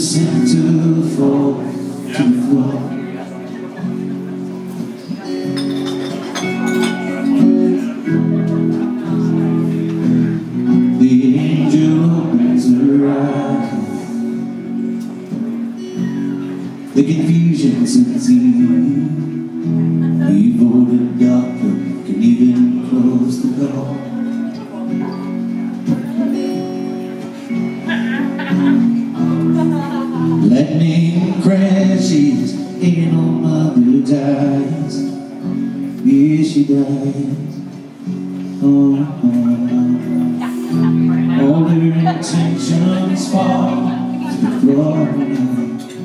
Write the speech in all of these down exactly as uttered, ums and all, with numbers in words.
center fall to the floor. The angel opens her eyes. The confusion sets in before the doctor can even close the door. Lightning crashes and old mother dies. Yeah, she dies. Oh, oh. All her intentions fall to the floor.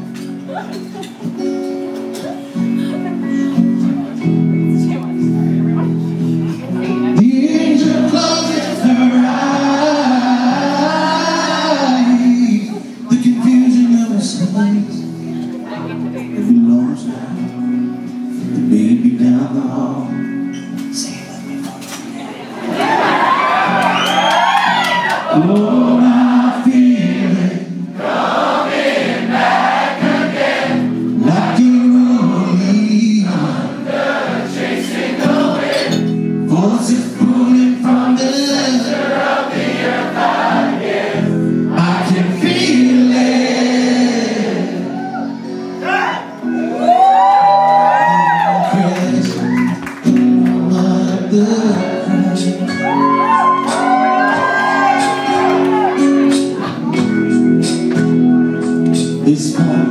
It belongs now to the baby down the hall. Say it. Oh, I feel it coming back again, like a rolling thunder chasing the wind. Forces pulling from the center of the earth again. I can feel it. This one